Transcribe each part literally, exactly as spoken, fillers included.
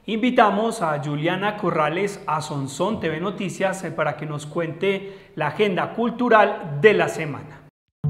Invitamos a Juliana Corrales a Sonsón T V Noticias para que nos cuente la agenda cultural de la semana.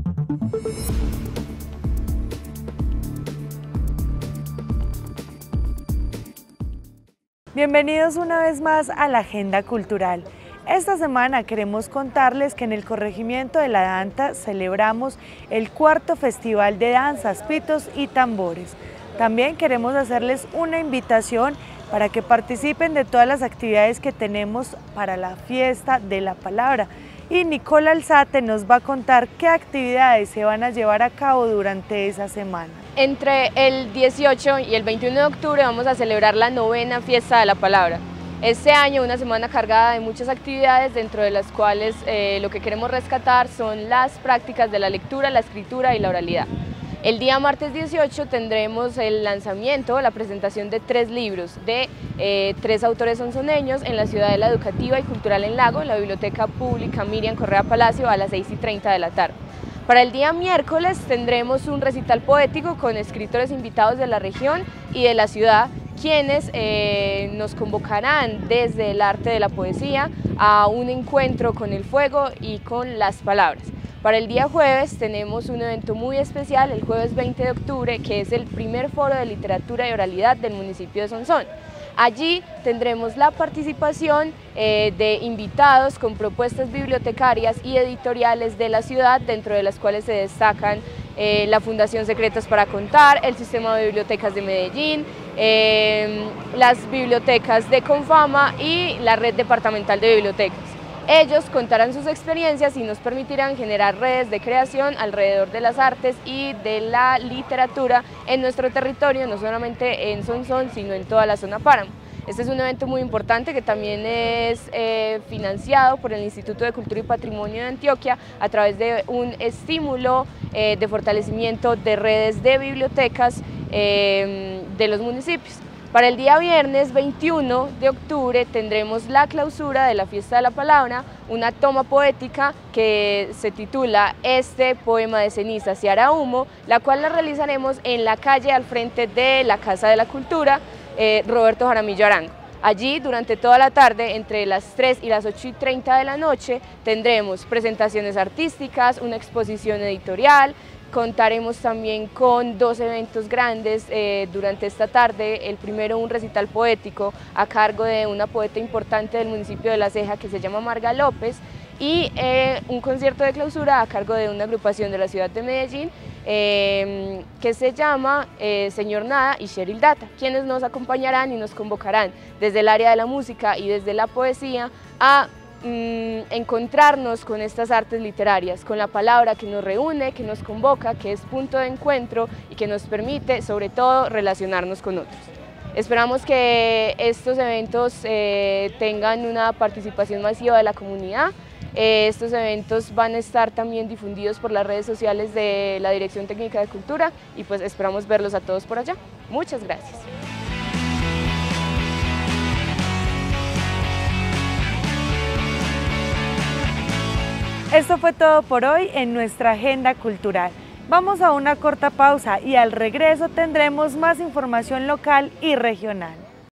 Bienvenidos una vez más a la agenda cultural. Esta semana queremos contarles que en el corregimiento de La Danta celebramos el cuarto Festival de Danzas, Pitos y Tambores. También queremos hacerles una invitación para que participen de todas las actividades que tenemos para la fiesta de la palabra. Y Nicole Alzate nos va a contar qué actividades se van a llevar a cabo durante esa semana. Entre el dieciocho y el veintiuno de octubre vamos a celebrar la novena fiesta de la palabra. Este año una semana cargada de muchas actividades, dentro de las cuales eh, lo que queremos rescatar son las prácticas de la lectura, la escritura y la oralidad. El día martes dieciocho tendremos el lanzamiento, la presentación de tres libros de eh, tres autores sonsoneños en la Ciudadela Educativa y Cultural en Lago, en la Biblioteca Pública Miriam Correa Palacio, a las seis y treinta de la tarde. Para el día miércoles tendremos un recital poético con escritores invitados de la región y de la ciudad, quienes eh, nos convocarán desde el arte de la poesía a un encuentro con el fuego y con las palabras. Para el día jueves tenemos un evento muy especial, el jueves veinte de octubre, que es el primer foro de literatura y oralidad del municipio de Sonsón. Allí tendremos la participación eh, de invitados con propuestas bibliotecarias y editoriales de la ciudad, dentro de las cuales se destacan eh, la Fundación Secretos para Contar, el Sistema de Bibliotecas de Medellín, eh, las bibliotecas de Confama y la Red Departamental de Bibliotecas. Ellos contarán sus experiencias y nos permitirán generar redes de creación alrededor de las artes y de la literatura en nuestro territorio, no solamente en Sonsón, sino en toda la zona Páramo. Este es un evento muy importante que también es eh, financiado por el Instituto de Cultura y Patrimonio de Antioquia a través de un estímulo eh, de fortalecimiento de redes de bibliotecas eh, de los municipios. Para el día viernes veintiuno de octubre tendremos la clausura de la Fiesta de la Palabra, una toma poética que se titula Este poema de cenizas y hará humo, la cual la realizaremos en la calle al frente de la Casa de la Cultura, eh, Roberto Jaramillo Arango. Allí, durante toda la tarde, entre las tres y las ocho y treinta de la noche, tendremos presentaciones artísticas, una exposición editorial. Contaremos también con dos eventos grandes eh, durante esta tarde. El primero, un recital poético a cargo de una poeta importante del municipio de La Ceja que se llama Marga López, y eh, un concierto de clausura a cargo de una agrupación de la ciudad de Medellín eh, que se llama eh, Señor Nada y Cheryl Data, quienes nos acompañarán y nos convocarán desde el área de la música y desde la poesía a encontrarnos con estas artes literarias, con la palabra que nos reúne, que nos convoca, que es punto de encuentro y que nos permite sobre todo relacionarnos con otros. Esperamos que estos eventos eh, tengan una participación masiva de la comunidad. Eh, estos eventos van a estar también difundidos por las redes sociales de la Dirección Técnica de Cultura y pues esperamos verlos a todos por allá. Muchas gracias. Esto fue todo por hoy en nuestra agenda cultural. Vamos a una corta pausa y al regreso tendremos más información local y regional.